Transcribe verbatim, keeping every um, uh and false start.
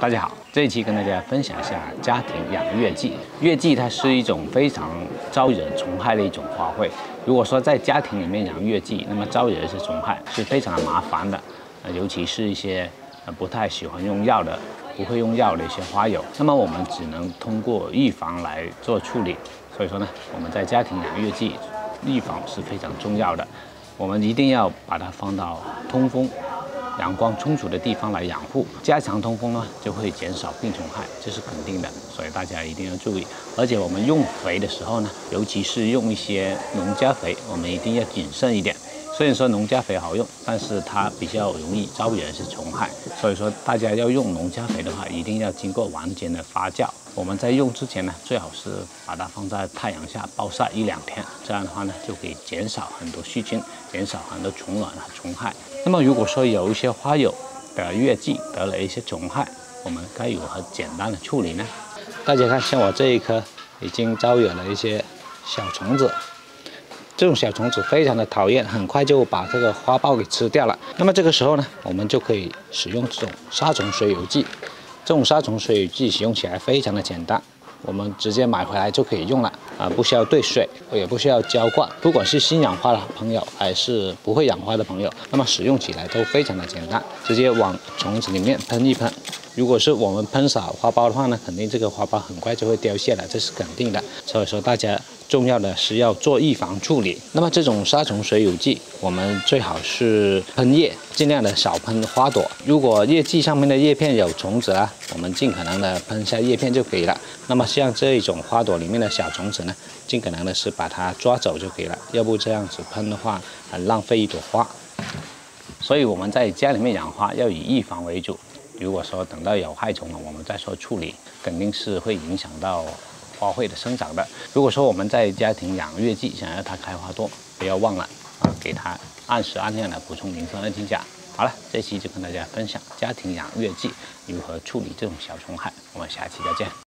大家好，这一期跟大家分享一下家庭养月季。月季它是一种非常招惹虫害的一种花卉。如果说在家庭里面养月季，那么招惹一些虫害是非常的麻烦的，呃，尤其是一些呃不太喜欢用药的、不会用药的一些花友，那么我们只能通过预防来做处理。所以说呢，我们在家庭养月季，预防是非常重要的。我们一定要把它放到通风、阳光充足的地方来养护，加强通风呢，就会减少病虫害，这是肯定的，所以大家一定要注意。而且我们用肥的时候呢，尤其是用一些农家肥，我们一定要谨慎一点。虽然说农家肥好用，但是它比较容易招惹一些虫害，所以说大家要用农家肥的话，一定要经过完全的发酵。我们在用之前呢，最好是把它放在太阳下暴晒一两天，这样的话呢，就可以减少很多细菌，减少很多虫卵和虫害。那么如果说有一些花友的月季得了一些虫害，我们该如何简单的处理呢？大家看，像我这一颗已经招惹了一些小虫子。这种小虫子非常的讨厌，很快就把这个花苞给吃掉了。那么这个时候呢，我们就可以使用这种杀虫水有剂。这种杀虫水有剂使用起来非常的简单，我们直接买回来就可以用了啊，不需要兑水，也不需要浇灌。不管是新养花的朋友，还是不会养花的朋友，那么使用起来都非常的简单，直接往虫子里面喷一喷。如果是我们喷洒花苞的话呢，肯定这个花苞很快就会凋谢了，这是肯定的。所以说大家重要的是要做预防处理。那么这种杀虫水有剂，我们最好是喷叶，尽量的少喷花朵。如果叶季上面的叶片有虫子啊，我们尽可能的喷下叶片就可以了。那么像这一种花朵里面的小虫子呢，尽可能的是把它抓走就可以了，要不这样子喷的话，很浪费一朵花。所以我们在家里面养花要以预防为主。如果说等到有害虫了，我们再说处理，肯定是会影响到花卉的生长的。如果说我们在家庭养月季，想要它开花多，不要忘了啊，给它按时按量的补充磷酸二氢钾。好了，这期就跟大家分享家庭养月季如何处理这种小虫害，我们下期再见。